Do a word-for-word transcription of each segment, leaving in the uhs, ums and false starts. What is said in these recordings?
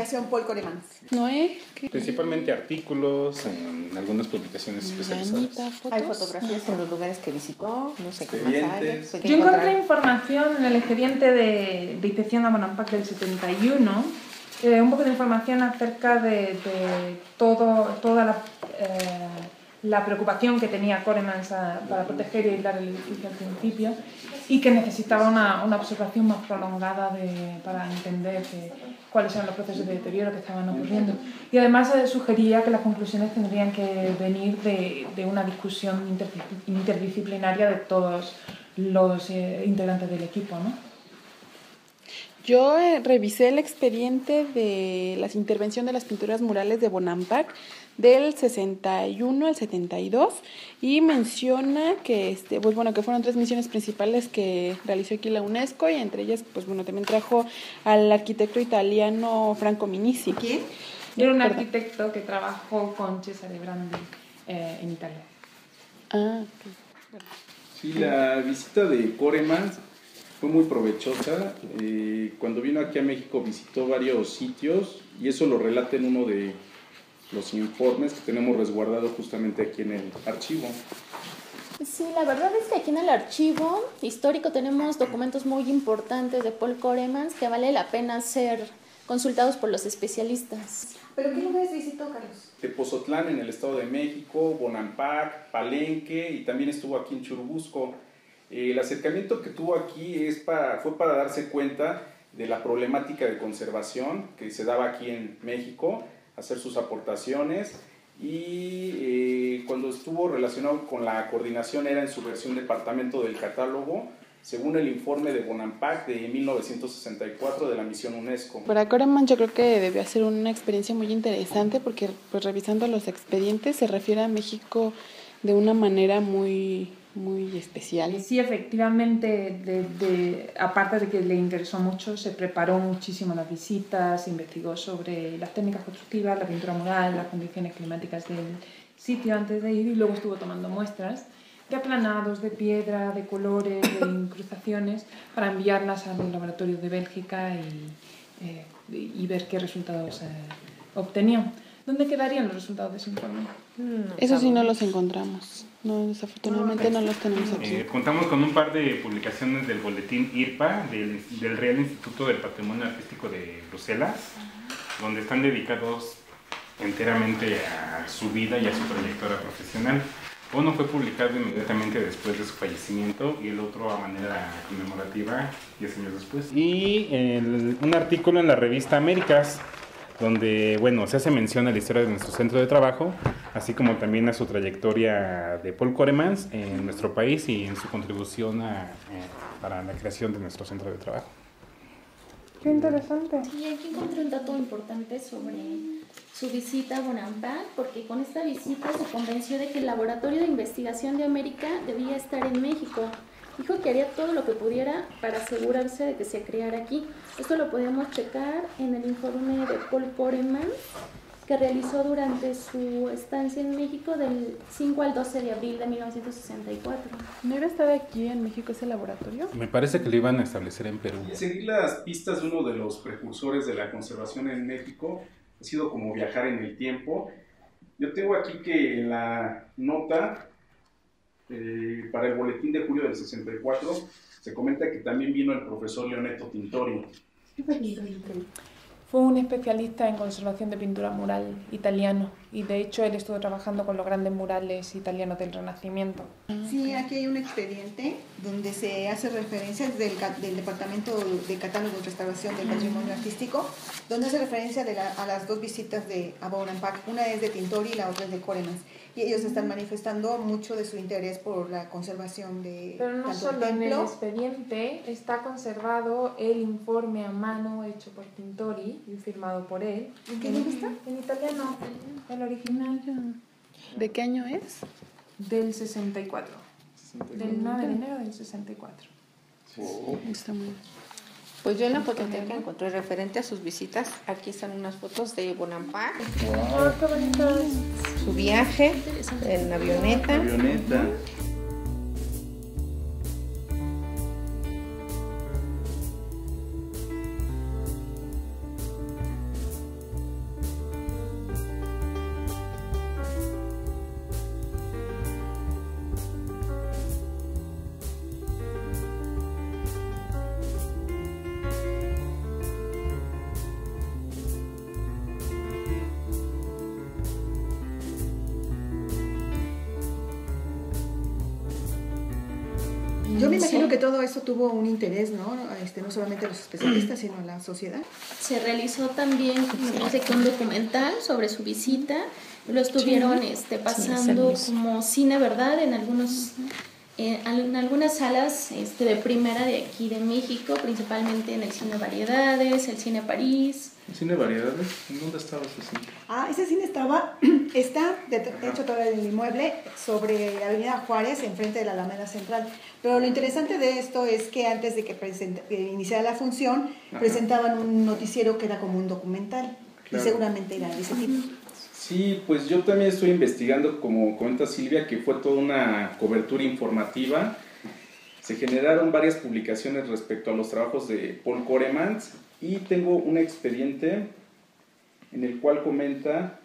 investigación Paul Koremans? Noé. ¿Qué? Principalmente artículos, en algunas publicaciones especializadas. Hay fotografías en los lugares que visitó, no sé qué más hay. Yo encontré información en el expediente de, de inspección a Bonampak del setenta y uno, eh, un poco de información acerca de, de todo, toda la, eh, la preocupación que tenía Koremans a, para proteger y aislar el edificio al principio, y que necesitaba una, una observación más prolongada de, para entender que, cuáles eran los procesos de deterioro que estaban ocurriendo. Y además eh, sugería que las conclusiones tendrían que venir de, de una discusión interdisciplinaria de todos los eh, integrantes del equipo, ¿no? Yo eh, revisé el expediente de la intervención de las pinturas murales de Bonampak del sesenta y uno al setenta y dos y menciona que este pues bueno que fueron tres misiones principales que realizó aquí la UNESCO, y entre ellas pues bueno también trajo al arquitecto italiano Franco Minisi. ¿Quién? Era un arquitecto que trabajó con Cesare Brandi eh, en Italia. Ah, okay. Sí, la visita de Koremans fue muy provechosa. Eh, cuando vino aquí a México visitó varios sitios, y eso lo relata en uno de los informes que tenemos resguardado justamente aquí en el archivo. Sí, la verdad es que aquí en el archivo histórico tenemos documentos muy importantes de Paul Koremans que vale la pena ser consultados por los especialistas. ¿Pero qué lugares visitó, Carlos? Tepozotlán en el Estado de México, Bonampak, Palenque, y también estuvo aquí en Churubusco. Eh, el acercamiento que tuvo aquí es para, fue para darse cuenta de la problemática de conservación que se daba aquí en México, hacer sus aportaciones, y eh, cuando estuvo relacionado con la coordinación era en su versión departamento del catálogo, según el informe de Bonampak de mil novecientos sesenta y cuatro de la misión UNESCO. Para Koremans yo creo que debió ser una experiencia muy interesante porque pues revisando los expedientes se refiere a México de una manera muy muy especial. Sí, efectivamente, de, de, aparte de que le interesó mucho, se preparó muchísimo las visitas, investigó sobre las técnicas constructivas, la pintura mural, las condiciones climáticas del sitio antes de ir, y luego estuvo tomando muestras de aplanados, de piedra, de colores, de incrustaciones, para enviarlas a los laboratorios de Bélgica y, eh, y ver qué resultados eh, obtenían. ¿Dónde quedarían los resultados de ese informe? No, Eso sí no los encontramos. No, desafortunadamente no los tenemos aquí. Eh, contamos con un par de publicaciones del boletín I R P A, del, del Real Instituto del Patrimonio Artístico de Bruselas, donde están dedicados enteramente a su vida y a su trayectoria profesional. Uno fue publicado inmediatamente después de su fallecimiento y el otro a manera conmemorativa diez años después. Y el, un artículo en la revista Américas, donde, bueno, se hace mención a la historia de nuestro centro de trabajo, así como también a su trayectoria de Paul Koremans en nuestro país y en su contribución a, eh, para la creación de nuestro centro de trabajo. ¡Qué interesante! Y aquí encontré un dato importante sobre su visita a Bonampak, porque con esta visita se convenció de que el Laboratorio de Investigación de América debía estar en México. Dijo que haría todo lo que pudiera para asegurarse de que se creara aquí. Esto lo podemos checar en el informe de Paul Koremans, que realizó durante su estancia en México del cinco al doce de abril de mil novecientos sesenta y cuatro. ¿No iba a estar aquí en México ese laboratorio? Me parece que lo iban a establecer en Perú. Seguir las pistas de uno de los precursores de la conservación en México ha sido como viajar en el tiempo. Yo tengo aquí que en la nota Eh, para el boletín de julio del sesenta y cuatro se comenta que también vino el profesor Leonetto Tintori. Fue un especialista en conservación de pintura mural italiano, y de hecho él estuvo trabajando con los grandes murales italianos del Renacimiento. Sí, aquí hay un expediente donde se hace referencia del, del Departamento de Catálogo y Restauración del Patrimonio Artístico, donde hace referencia de la, a las dos visitas de a Bonampak. Una es de Tintori y la otra es de Koremans. Y ellos están manifestando mucho de su interés por la conservación de Pero no tanto solo el en el templo. expediente está conservado el informe a mano hecho por Tintori y firmado por él. ¿En qué idioma está? En italiano, el original. ¿De qué año es? Del sesenta y cuatro. Del nueve de enero del sesenta y cuatro. Oh, está muy bien. Pues yo en la fototeca encontré referente a sus visitas. Aquí están unas fotos de Bonampak. Wow, qué bonito. Su viaje en avioneta. Avioneta. Yo me imagino Sí. que todo eso tuvo un interés, ¿no? Este, no solamente a los especialistas, sino a la sociedad. Se realizó también, me parece que un documental sobre su visita. Lo estuvieron este, pasando mismo. como cine, ¿verdad? En algunos eh, en algunas salas este, de primera de aquí de México, principalmente en el Cine Variedades, el Cine París. ¿El cine Variedades? ¿En dónde estaba ese cine? Ah, ese cine estaba, está de de hecho todavía en el inmueble sobre la Avenida Juárez, enfrente de la Alameda Central. Pero lo interesante de esto es que antes de que presenta- que iniciara la función, Ajá. presentaban un noticiero que era como un documental. Claro. Y seguramente era de ese tipo. Sí, pues yo también estoy investigando, como comenta Silvia, que fue toda una cobertura informativa. Se generaron varias publicaciones respecto a los trabajos de Paul Koremans y tengo un expediente en el cual comenta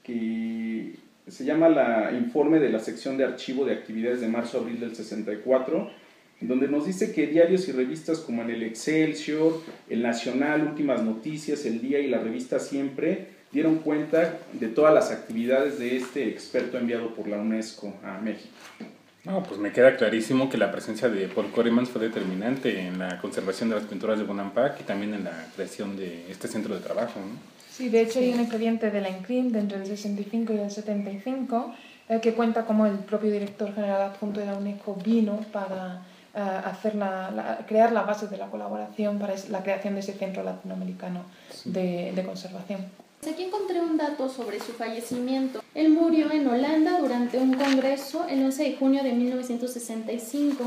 que se llama la informe de la sección de archivo de actividades de marzo-abril del sesenta y cuatro, en donde nos dice que diarios y revistas como en el Excelsior, el Nacional, Últimas Noticias, El Día y la revista Siempre dieron cuenta de todas las actividades de este experto enviado por la UNESCO a México. No, pues me queda clarísimo que la presencia de Paul Koremans fue determinante en la conservación de las pinturas de Bonampak y también en la creación de este centro de trabajo, ¿no? Sí, de hecho hay un expediente de la INCRIM de entre el sesenta y cinco y el setenta y cinco eh, que cuenta cómo el propio director general adjunto de la UNESCO vino para eh, hacer la, la- crear la base de la colaboración para es- la creación de ese centro latinoamericano de, de conservación. Aquí encontré un dato sobre su fallecimiento. Él murió en Holanda durante un congreso el once de junio de mil novecientos sesenta y cinco.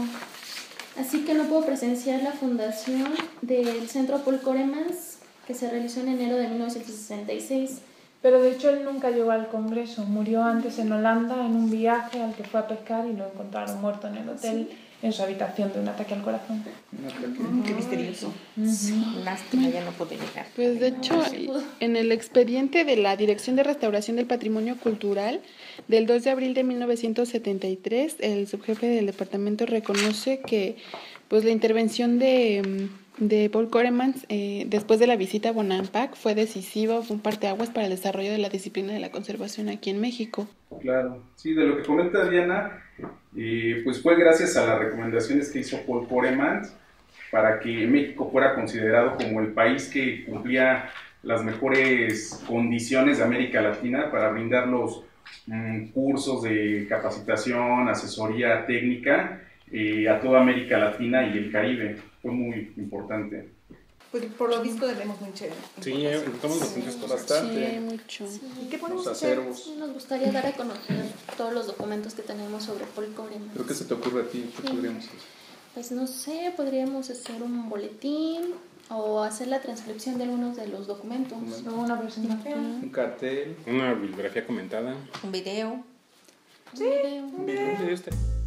Así que no puedo presenciar la fundación del Centro Paul Koremans, que se realizó en enero de mil novecientos sesenta y seis. Pero de hecho él nunca llegó al congreso, murió antes en Holanda en un viaje al que fue a pescar y lo encontraron muerto en el hotel en su habitación de un ataque al corazón. Un ataque. Mm, qué misterioso. Lástima, ya no pude llegar. Pues de hecho, en el expediente de la Dirección de Restauración del Patrimonio Cultural del dos de abril de mil novecientos setenta y tres, el subjefe del departamento reconoce que pues la intervención de, de Paul Koremans eh, después de la visita a Bonampak fue decisiva, fue un parteaguas para el desarrollo de la disciplina de la conservación aquí en México. Claro, sí, de lo que comenta Diana, eh, pues fue gracias a las recomendaciones que hizo Paul Koremans para que México fuera considerado como el país que cumplía las mejores condiciones de América Latina para brindar los mm, cursos de capacitación, asesoría técnica eh, a toda América Latina y el Caribe. Fue muy importante. Pues por lo visto debemos mucha Sí, información. encontramos bastantes cosas. Bastante. Sí, mucho. ¿Y qué podemos Los hacer? acervos. Nos gustaría dar a conocer todos los documentos que tenemos sobre Paul Koremans. ¿Pero qué se te ocurre a ti? ¿Qué Sí. podríamos hacer? Pues no sé, podríamos hacer un boletín o hacer la transcripción de algunos de los documentos. Luego una presentación. Un cartel. Una bibliografía comentada. Un video. Un video. Un video de este.